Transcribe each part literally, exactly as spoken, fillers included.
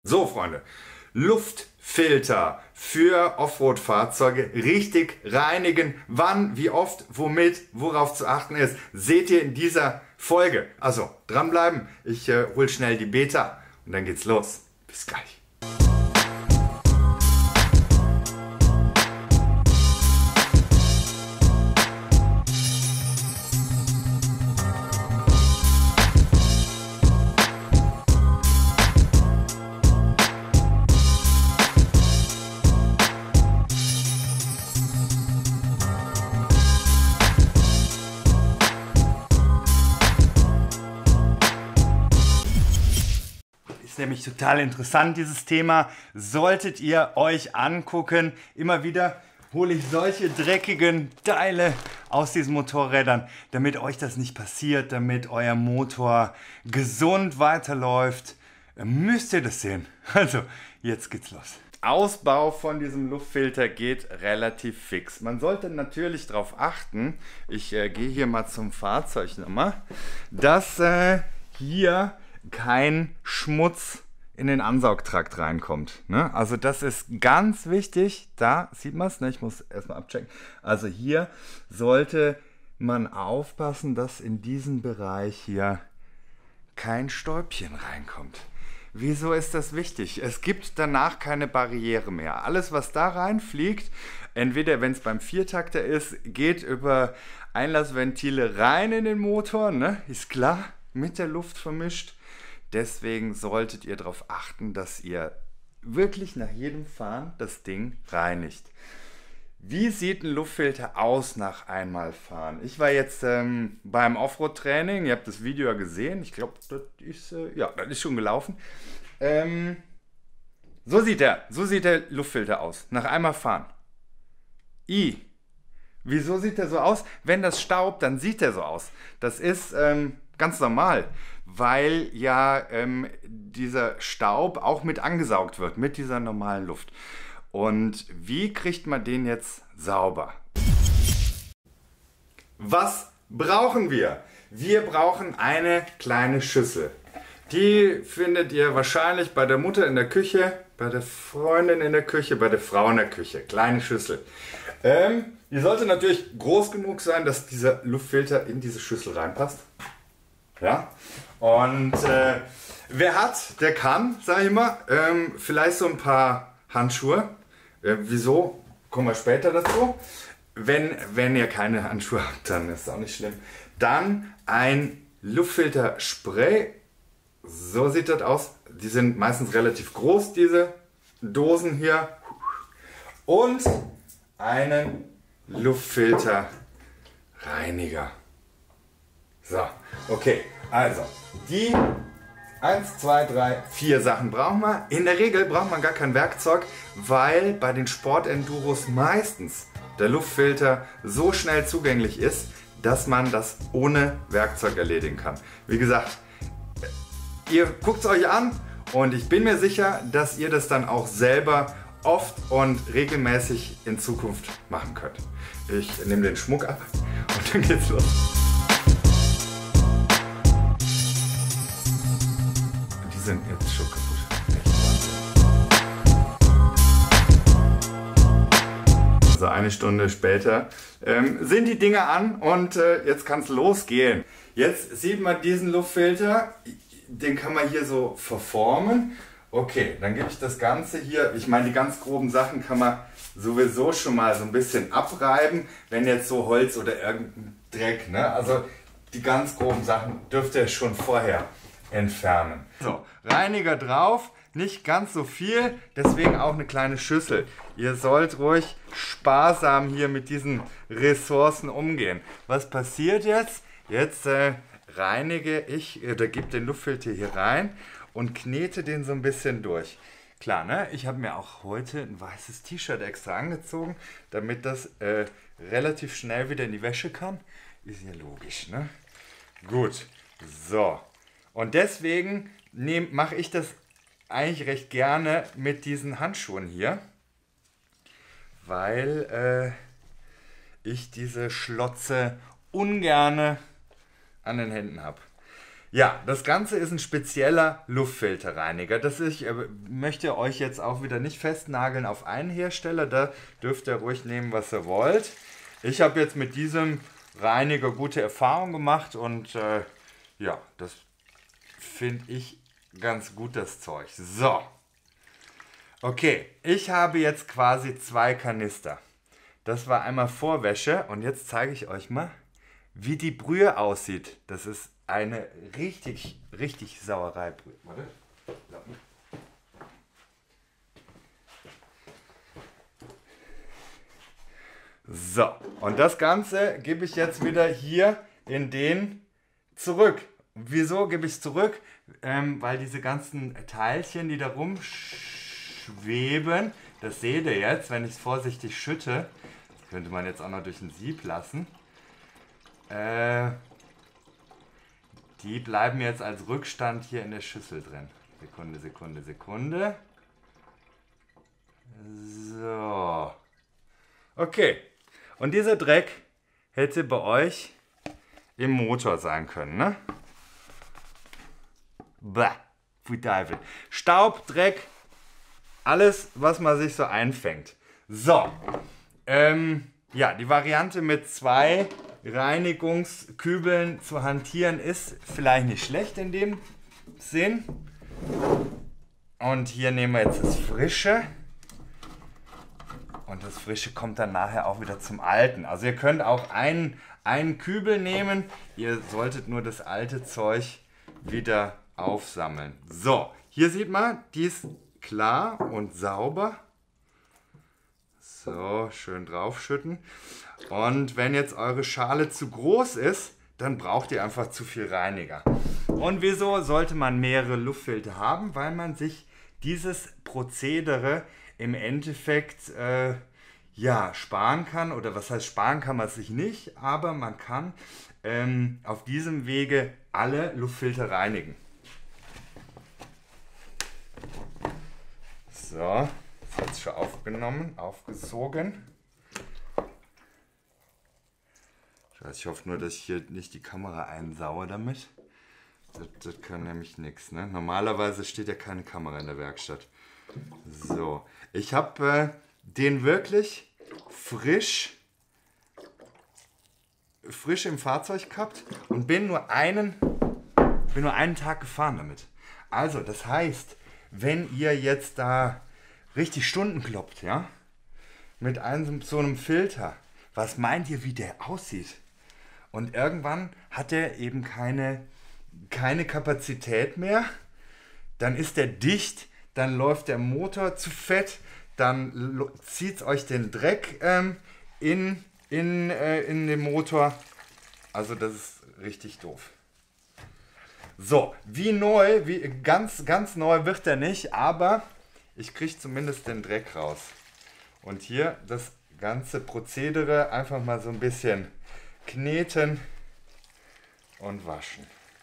So, Freunde, Luftfilter für Offroad-Fahrzeuge richtig reinigen. Wann, wie oft, womit, worauf zu achten ist, seht ihr in dieser Folge. Also, dranbleiben. Ich äh, hol schnell die Beta und dann geht's los. Bis gleich. Nämlich total interessant, dieses Thema. Solltet ihr euch angucken. Immer wieder hole ich solche dreckigen Teile aus diesen Motorrädern, damit euch das nicht passiert, damit euer Motor gesund weiterläuft. Müsst ihr das sehen. Also, jetzt geht's los. Ausbau von diesem Luftfilter geht relativ fix. Man sollte natürlich darauf achten, ich äh, gehe hier mal zum Fahrzeug nochmal, dass äh, hier kein Schmutz in den Ansaugtrakt reinkommt. Ne? Also das ist ganz wichtig. Da sieht man es. Ne? Ich muss erstmal abchecken. Also hier sollte man aufpassen, dass in diesen Bereich hier kein Stäubchen reinkommt. Wieso ist das wichtig? Es gibt danach keine Barriere mehr. Alles, was da reinfliegt, entweder wenn es beim Viertakter ist, geht über Einlassventile rein in den Motor. Ne? Ist klar, mit der Luft vermischt. Deswegen solltet ihr darauf achten, dass ihr wirklich nach jedem Fahren das Ding reinigt. Wie sieht ein Luftfilter aus nach einmal fahren? Ich war jetzt ähm, beim Offroad-Training, ihr habt das Video ja gesehen, ich glaube, das ist, äh, ja, das ist schon gelaufen. Ähm, so sieht der, so sieht der Luftfilter aus, nach einmal fahren. I. Wieso sieht der so aus? Wenn das staubt, dann sieht der so aus. Das ist ähm, ganz normal, weil ja ähm, dieser Staub auch mit angesaugt wird, mit dieser normalen Luft. Und wie kriegt man den jetzt sauber? Was brauchen wir? Wir brauchen eine kleine Schüssel. Die findet ihr wahrscheinlich bei der Mutter in der Küche, bei der Freundin in der Küche, bei der Frau in der Küche. Kleine Schüssel. Ähm, die sollte natürlich groß genug sein, dass dieser Luftfilter in diese Schüssel reinpasst. Ja, und äh, wer hat, der kann, sage ich mal, ähm, vielleicht so ein paar Handschuhe. Äh, wieso? Kommen wir später dazu. Wenn, wenn ihr keine Handschuhe habt, dann ist es auch nicht schlimm. Dann ein Luftfilterspray. So sieht das aus. Die sind meistens relativ groß, diese Dosen hier. Und einen Luftfilterreiniger. So, okay, also die eins, zwei, drei, vier Sachen brauchen wir. In der Regel braucht man gar kein Werkzeug, weil bei den Sportenduros meistens der Luftfilter so schnell zugänglich ist, dass man das ohne Werkzeug erledigen kann. Wie gesagt, ihr guckt es euch an und ich bin mir sicher, dass ihr das dann auch selber oft und regelmäßig in Zukunft machen könnt. Ich nehme den Schmuck ab und dann geht's los. Die sind jetzt schon kaputt. Also eine Stunde später ähm, sind die Dinger an und äh, jetzt kann es losgehen. Jetzt sieht man diesen Luftfilter, den kann man hier so verformen. Okay, dann gebe ich das Ganze hier, ich meine die ganz groben Sachen kann man sowieso schon mal so ein bisschen abreiben, wenn jetzt so Holz oder irgendein Dreck, ne? Also die ganz groben Sachen dürft ihr schon vorher entfernen. So, Reiniger drauf, nicht ganz so viel, deswegen auch eine kleine Schüssel. Ihr sollt ruhig sparsam hier mit diesen Ressourcen umgehen. Was passiert jetzt? Jetzt äh, reinige ich, oder gebe den Luftfilter hier rein und knete den so ein bisschen durch. Klar, ne? Ich habe mir auch heute ein weißes T-Shirt extra angezogen, damit das äh, relativ schnell wieder in die Wäsche kann. Ist ja logisch, ne? Gut, so. Und deswegen mache ich das eigentlich recht gerne mit diesen Handschuhen hier, weil äh, ich diese Schlotze ungerne an den Händen habe. Ja, das Ganze ist ein spezieller Luftfilterreiniger. Das ist, ich äh, möchte euch jetzt auch wieder nicht festnageln auf einen Hersteller. Da dürft ihr ruhig nehmen, was ihr wollt. Ich habe jetzt mit diesem Reiniger gute Erfahrungen gemacht und äh, ja, das finde ich ganz gut, das Zeug. So, okay, ich habe jetzt quasi zwei Kanister. Das war einmal Vorwäsche und jetzt zeige ich euch mal, wie die Brühe aussieht. Das ist eine richtig, richtig Sauerei-Brühe. Warte. So, und das Ganze gebe ich jetzt wieder hier in den zurück. Wieso gebe ich es zurück? Ähm, weil diese ganzen Teilchen, die da rumschweben, das seht ihr jetzt, wenn ich es vorsichtig schütte, das könnte man jetzt auch noch durch ein Sieb lassen, äh, die bleiben jetzt als Rückstand hier in der Schüssel drin. Sekunde, Sekunde, Sekunde. So. Okay. Und dieser Dreck hätte bei euch im Motor sein können, ne? Bäh, pfui Teufel. Staub, Dreck, alles, was man sich so einfängt. So, ähm, ja, die Variante mit zwei Reinigungskübeln zu hantieren ist vielleicht nicht schlecht in dem Sinn. Und hier nehmen wir jetzt das Frische. Und das Frische kommt dann nachher auch wieder zum Alten. Also ihr könnt auch einen, einen Kübel nehmen. Ihr solltet nur das alte Zeug wieder aufsammeln. So, hier sieht man, die ist klar und sauber. So, schön draufschütten. Und wenn jetzt eure Schale zu groß ist, dann braucht ihr einfach zu viel Reiniger. Und wieso sollte man mehrere Luftfilter haben? Weil man sich dieses Prozedere im Endeffekt äh, ja, sparen kann. Oder was heißt sparen kann man sich nicht, aber man kann ähm, auf diesem Wege alle Luftfilter reinigen. So, das hat es schon aufgenommen, aufgesogen. Ich hoffe nur, dass ich hier nicht die Kamera einsaue damit. Das, das kann nämlich nichts, ne? Normalerweise steht ja keine Kamera in der Werkstatt. So, ich habe äh, den wirklich frisch, frisch im Fahrzeug gehabt und bin nur einen, bin nur einen Tag gefahren damit. Also, das heißt, wenn ihr jetzt da richtig Stunden kloppt, ja, mit einem so einem Filter, was meint ihr, wie der aussieht? Und irgendwann hat er eben keine, keine Kapazität mehr, dann ist der dicht, dann läuft der Motor zu fett, dann zieht es euch den Dreck ähm, in, in, äh, in den Motor. Also das ist richtig doof. So, wie neu, wie, ganz, ganz neu wird er nicht, aber ich kriege zumindest den Dreck raus. Und hier das ganze Prozedere einfach mal so ein bisschen kneten und waschen.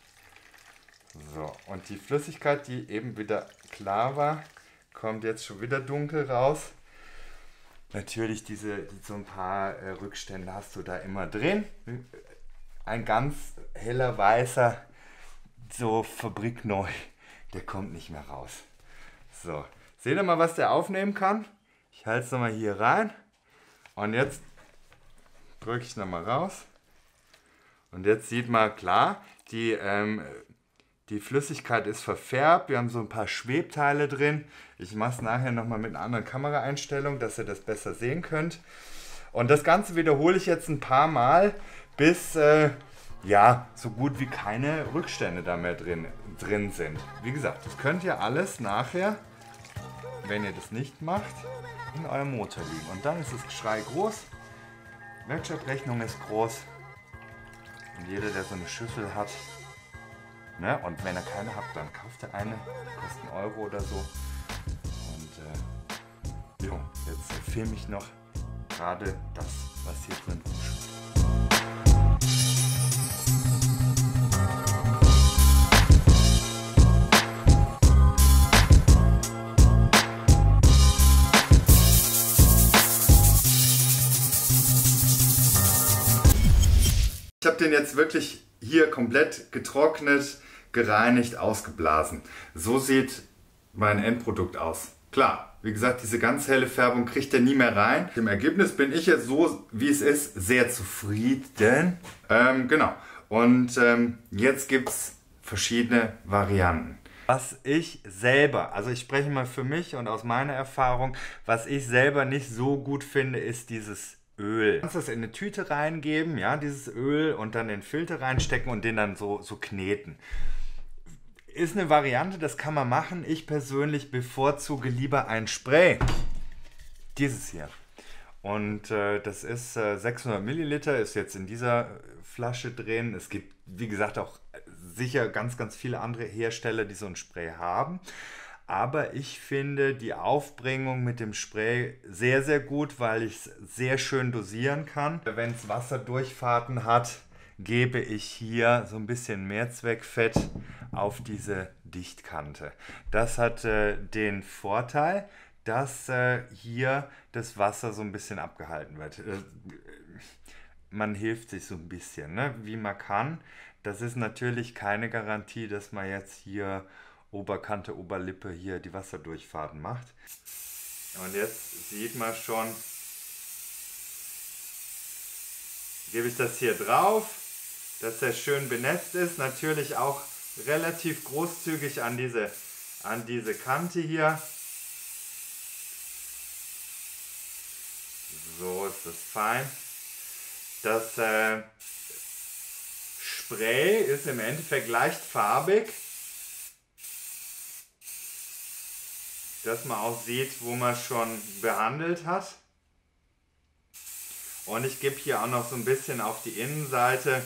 So, und die Flüssigkeit, die eben wieder klar war, kommt jetzt schon wieder dunkel raus. Natürlich diese, so ein paar äh, Rückstände hast du da immer drin. Ein ganz heller weißer, so fabrikneu, der kommt nicht mehr raus. So, seht ihr mal, was der aufnehmen kann? Ich halte es nochmal hier rein und jetzt drücke ich nochmal raus. Und jetzt sieht man klar, die, ähm, die Flüssigkeit ist verfärbt. Wir haben so ein paar Schwebteile drin. Ich mache es nachher nochmal mit einer anderen Kameraeinstellung, dass ihr das besser sehen könnt. Und das Ganze wiederhole ich jetzt ein paar Mal, bis äh, ja, so gut wie keine Rückstände da mehr drin, drin sind. Wie gesagt, das könnt ihr alles nachher, wenn ihr das nicht macht, in eurem Motor liegen. Und dann ist das Geschrei groß. Werkstattrechnung ist groß. Und jeder, der so eine Schüssel hat, ne, und wenn er keine hat, dann kauft er eine, kostet einen Euro oder so. Und äh, jo, jetzt filme ich noch gerade das, was hier drin rumschwimmt. Ich habe den jetzt wirklich hier komplett getrocknet. gereinigt, ausgeblasen. So sieht mein Endprodukt aus. Klar, wie gesagt, diese ganz helle Färbung kriegt er nie mehr rein. Im Ergebnis bin ich jetzt so, wie es ist, sehr zufrieden. Ähm, genau. Und ähm, jetzt gibt es verschiedene Varianten. Was ich selber, also ich spreche mal für mich und aus meiner Erfahrung, was ich selber nicht so gut finde, ist dieses Öl. Du kannst das in eine Tüte reingeben, ja, dieses Öl, und dann in den Filter reinstecken und den dann so, so kneten. Ist eine Variante, das kann man machen. Ich persönlich bevorzuge lieber ein Spray. Dieses hier. Und äh, das ist äh, sechshundert Milliliter, ist jetzt in dieser Flasche drin. Es gibt, wie gesagt, auch sicher ganz, ganz viele andere Hersteller, die so ein Spray haben. Aber ich finde die Aufbringung mit dem Spray sehr, sehr gut, weil ich es sehr schön dosieren kann. Wenn es Wasserdurchfahrten hat, gebe ich hier so ein bisschen Mehrzweckfett auf diese Dichtkante. Das hat äh, den Vorteil, dass äh, hier das Wasser so ein bisschen abgehalten wird. Äh, man hilft sich so ein bisschen, ne, wie man kann. Das ist natürlich keine Garantie, dass man jetzt hier Oberkante, Oberlippe hier die Wasserdurchfahrten macht. Und jetzt sieht man schon, gebe ich das hier drauf, dass er schön benetzt ist. Natürlich auch relativ großzügig an diese, an diese Kante hier. So ist das fein. Das äh, Spray ist im Endeffekt leicht farbig, dass man auch sieht, wo man schon behandelt hat. Und ich gebe hier auch noch so ein bisschen auf die Innenseite.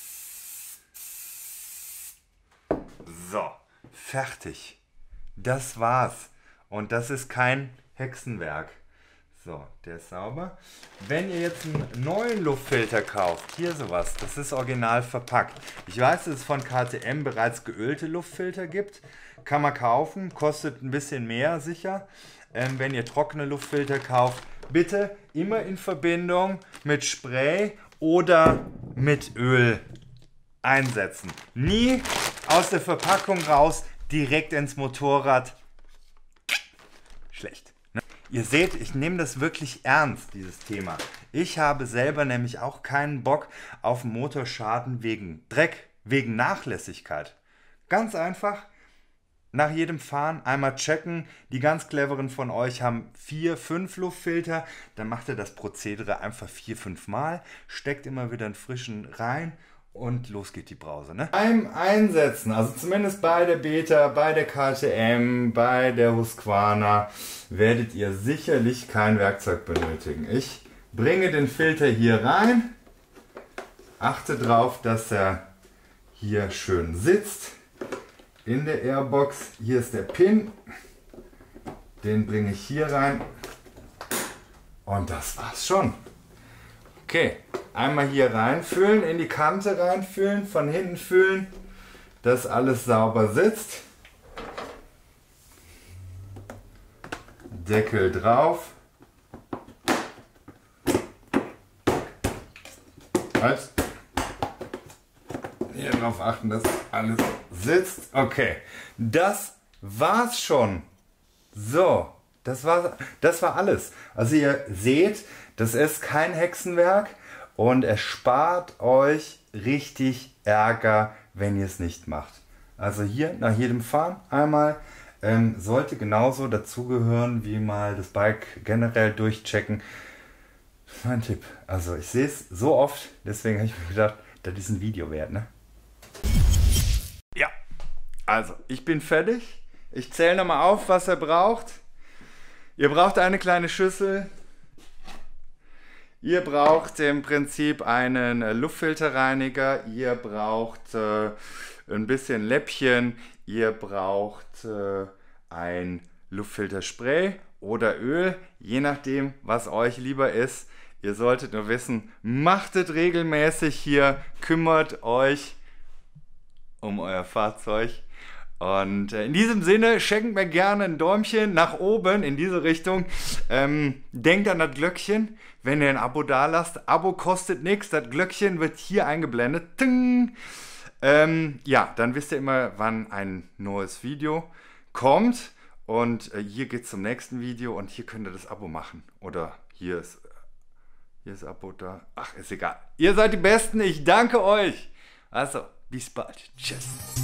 So, fertig. Das war's. Und das ist kein Hexenwerk. So, der ist sauber. Wenn ihr jetzt einen neuen Luftfilter kauft, hier sowas, das ist original verpackt. Ich weiß, dass es von K T M bereits geölte Luftfilter gibt. Kann man kaufen, kostet ein bisschen mehr sicher. Ähm, wenn ihr trockene Luftfilter kauft, bitte immer in Verbindung mit Spray oder mit Öl einsetzen. Nie aus der Verpackung raus, direkt ins Motorrad. Schlecht. Ne? Ihr seht, ich nehme das wirklich ernst, dieses Thema. Ich habe selber nämlich auch keinen Bock auf Motorschaden wegen Dreck, wegen Nachlässigkeit. Ganz einfach. Nach jedem Fahren einmal checken. Die ganz cleveren von euch haben vier, fünf Luftfilter. Dann macht ihr das Prozedere einfach vier, fünf Mal. Steckt immer wieder einen frischen rein und los geht die Brause. Ne? Beim Einsetzen, also zumindest bei der Beta, bei der K T M, bei der Husqvarna, werdet ihr sicherlich kein Werkzeug benötigen. Ich bringe den Filter hier rein. Achte darauf, dass er hier schön sitzt. In der Airbox, hier ist der Pin, den bringe ich hier rein und das war's schon. Okay, einmal hier reinfüllen, in die Kante reinfüllen, von hinten füllen, dass alles sauber sitzt. Deckel drauf. Halt. Hier drauf achten, dass alles sitzt. Okay, das war's schon. So, das war, das war alles. Also ihr seht, das ist kein Hexenwerk und es spart euch richtig Ärger, wenn ihr es nicht macht. Also hier nach jedem Fahren einmal, ähm, sollte genauso dazugehören wie mal das Bike generell durchchecken. Mein Tipp. Also ich sehe es so oft, deswegen habe ich mir gedacht, das ist ein Video wert, ne? Ja, also ich bin fertig. Ich zähle nochmal auf, was er braucht. Ihr braucht eine kleine Schüssel. Ihr braucht im Prinzip einen Luftfilterreiniger. Ihr braucht äh, ein bisschen Läppchen. Ihr braucht äh, ein Luftfilterspray oder Öl, je nachdem, was euch lieber ist. Ihr solltet nur wissen, macht es regelmäßig hier, kümmert euch um euer Fahrzeug. Und äh, in diesem Sinne, schenkt mir gerne ein Däumchen nach oben in diese Richtung. Ähm, denkt an das Glöckchen, wenn ihr ein Abo da lasst. Abo kostet nichts, das Glöckchen wird hier eingeblendet. Ting! Ähm, ja, dann wisst ihr immer, wann ein neues Video kommt. Und äh, hier geht es zum nächsten Video und hier könnt ihr das Abo machen. Oder hier ist, hier ist Abo da. Ach, ist egal. Ihr seid die Besten. Ich danke euch. Also, bis bald. Tschüss.